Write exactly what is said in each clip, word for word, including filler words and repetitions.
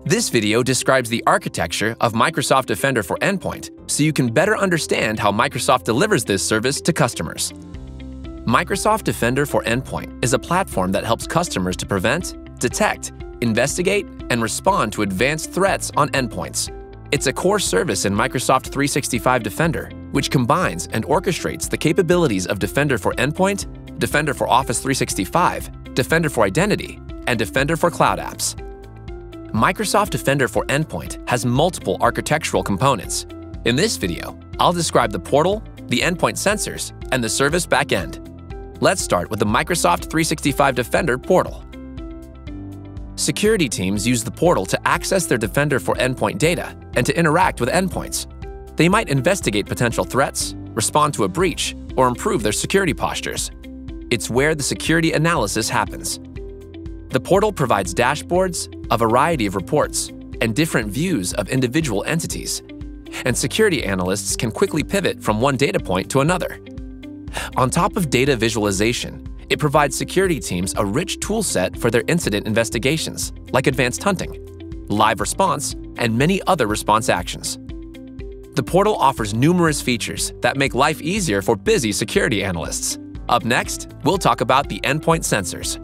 This video describes the architecture of Microsoft Defender for Endpoint so you can better understand how Microsoft delivers this service to customers. Microsoft Defender for Endpoint is a platform that helps customers to prevent, detect, investigate, and respond to advanced threats on endpoints. It's a core service in Microsoft three sixty-five Defender, which combines and orchestrates the capabilities of Defender for Endpoint, Defender for Office three sixty-five, Defender for Identity, and Defender for Cloud Apps. Microsoft Defender for Endpoint has multiple architectural components. In this video, I'll describe the portal, the endpoint sensors, and the service backend. Let's start with the Microsoft three sixty-five Defender portal. Security teams use the portal to access their Defender for Endpoint data and to interact with endpoints. They might investigate potential threats, respond to a breach, or improve their security postures. It's where the security analysis happens. The portal provides dashboards, a variety of reports, and different views of individual entities, and security analysts can quickly pivot from one data point to another. On top of data visualization, it provides security teams a rich toolset for their incident investigations, like advanced hunting, live response, and many other response actions. The portal offers numerous features that make life easier for busy security analysts. Up next, we'll talk about the endpoint sensors.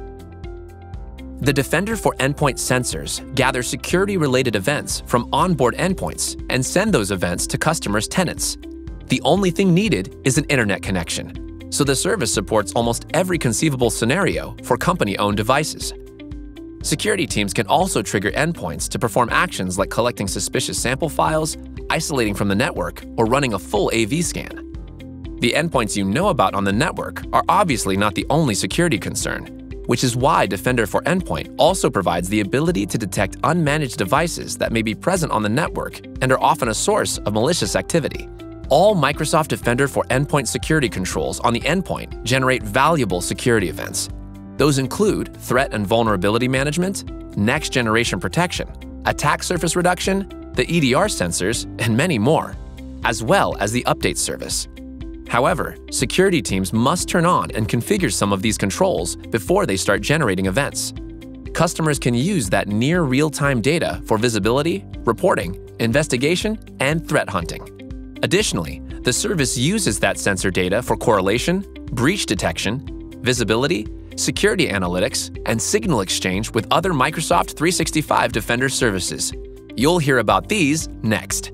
The Defender for Endpoint sensors gather security-related events from onboard endpoints and send those events to customers' tenants. The only thing needed is an internet connection, so the service supports almost every conceivable scenario for company-owned devices. Security teams can also trigger endpoints to perform actions like collecting suspicious sample files, isolating from the network, or running a full A V scan. The endpoints you know about on the network are obviously not the only security concern, which is why Defender for Endpoint also provides the ability to detect unmanaged devices that may be present on the network and are often a source of malicious activity. All Microsoft Defender for Endpoint security controls on the endpoint generate valuable security events. Those include threat and vulnerability management, next-generation protection, attack surface reduction, the E D R sensors, and many more, as well as the update service. However, security teams must turn on and configure some of these controls before they start generating events. Customers can use that near real-time data for visibility, reporting, investigation, and threat hunting. Additionally, the service uses that sensor data for correlation, breach detection, visibility, security analytics, and signal exchange with other Microsoft three sixty-five Defender services. You'll hear about these next.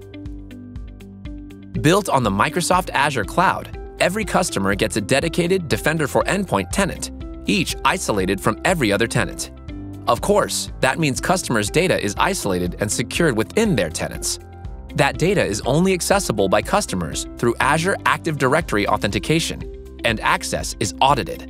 Built on the Microsoft Azure cloud, every customer gets a dedicated Defender for Endpoint tenant, each isolated from every other tenant. Of course, that means customers' data is isolated and secured within their tenants. That data is only accessible by customers through Azure Active Directory authentication, and access is audited.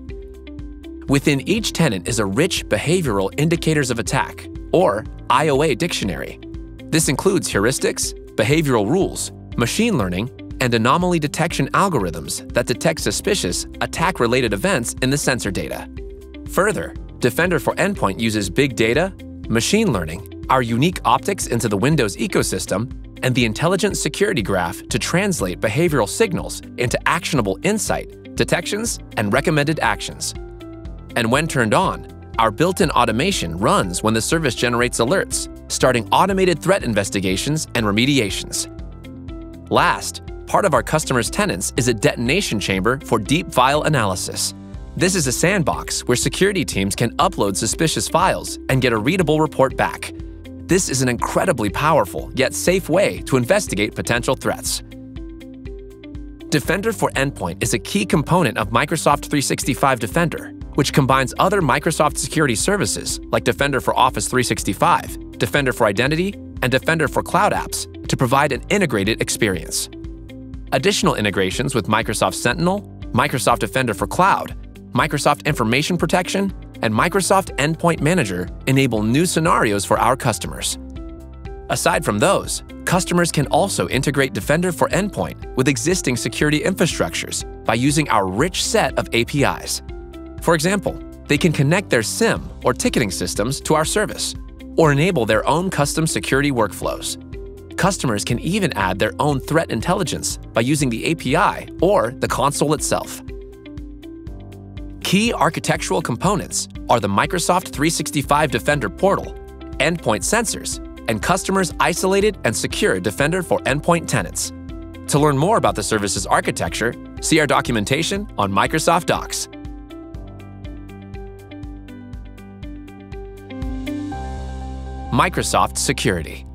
Within each tenant is a rich behavioral indicators of attack, or I O A dictionary. This includes heuristics, behavioral rules, machine learning, and anomaly detection algorithms that detect suspicious attack-related events in the sensor data. Further, Defender for Endpoint uses big data, machine learning, our unique optics into the Windows ecosystem, and the intelligent security graph to translate behavioral signals into actionable insight, detections, and recommended actions. And when turned on, our built-in automation runs when the service generates alerts, starting automated threat investigations and remediations. Last, part of our customers' tenants is a detonation chamber for deep file analysis. This is a sandbox where security teams can upload suspicious files and get a readable report back. This is an incredibly powerful yet safe way to investigate potential threats. Defender for Endpoint is a key component of Microsoft three sixty-five Defender, which combines other Microsoft security services like Defender for Office three sixty-five, Defender for Identity, and Defender for Cloud Apps to provide an integrated experience. Additional integrations with Microsoft Sentinel, Microsoft Defender for Cloud, Microsoft Information Protection, and Microsoft Endpoint Manager enable new scenarios for our customers. Aside from those, customers can also integrate Defender for Endpoint with existing security infrastructures by using our rich set of A P Is. For example, they can connect their SIEM or ticketing systems to our service, or enable their own custom security workflows. Customers can even add their own threat intelligence by using the A P I or the console itself. Key architectural components are the Microsoft three sixty-five Defender portal, endpoint sensors, and customers' isolated and secure Defender for Endpoint tenants. To learn more about the service's architecture, see our documentation on Microsoft Docs. Microsoft Security.